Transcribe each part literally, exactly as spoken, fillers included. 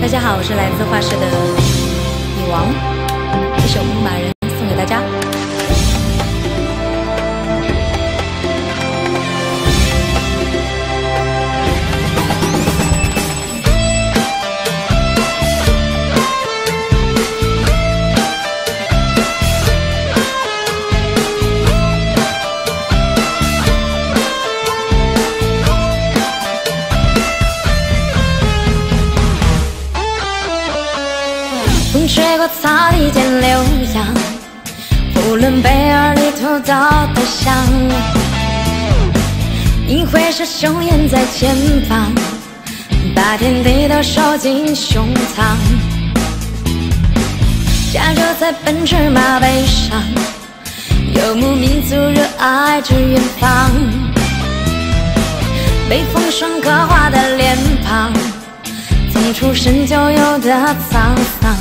大家好，我是来自画室的女王，这首《牧马人》送给大家。风吹过草地间溜扬，无论贝尔里头到的香，银灰色雄鹰在前方，把天地都收进胸膛。加州在奔驰马背上，游牧民族热爱着远方，被风霜刻画的脸庞，从出生就有的沧桑。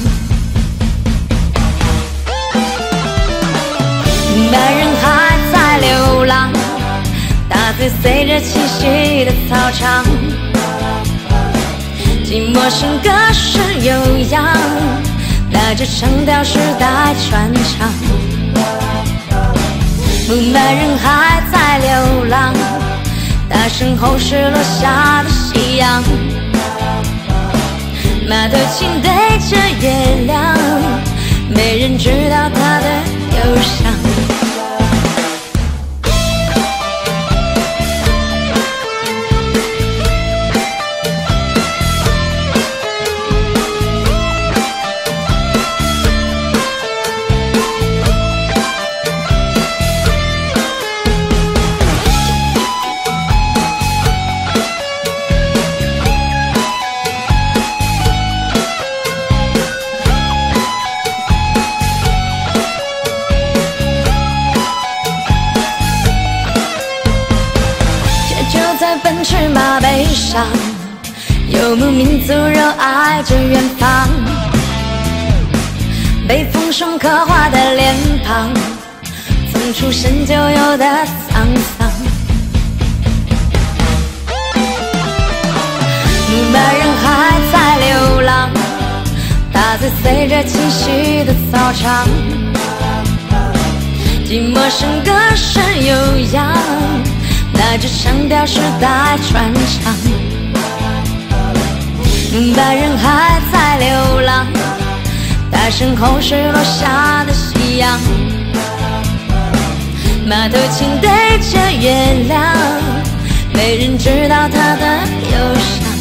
明白人还在流浪，大嘴随着栖息的草场，寂寞声歌声悠扬，带着唱调时代传唱。明白人还在流浪，大身后是落下的夕阳，马头琴对着月亮，没人知道它的忧伤。在奔驰马背上，游牧民族热爱着远方，被风霜刻画的脸庞，从出生就有的沧桑。牧马人还在流浪，大嘴随着栖息的草场，寂寞声歌声悠扬，带着唱调时代传唱。明白人还在流浪，大身后是落下的夕阳，马头琴对着月亮，没人知道它的忧伤。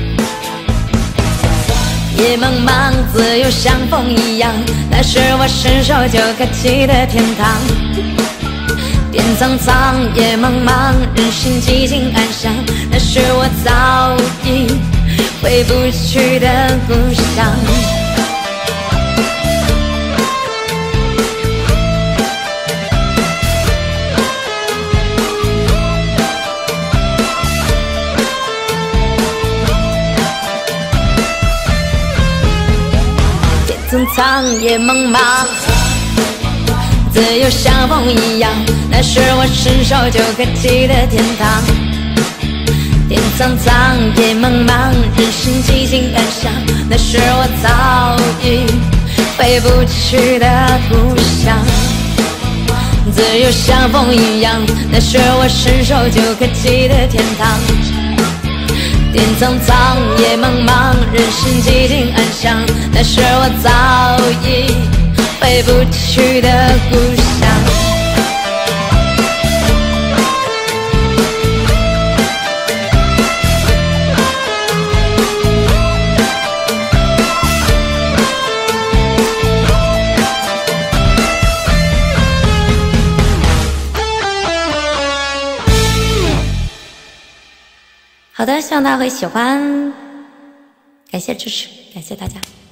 夜茫茫，自由像风一样，那是我伸手就可及的天堂。天苍苍，野茫茫，人心寂静安详，那是我早已回不去的故乡。天苍苍，野茫茫，自由像风一样，那是我伸手就可及的天堂。天苍苍，野茫茫，人心寂静安详，那是我早已回不去的故乡。自由像风一样，那是我伸手就可及的天堂。天苍苍，野茫茫，人心寂静安详，那是我早已回不去的故乡。好的，希望大家会喜欢，感谢支持，感谢大家。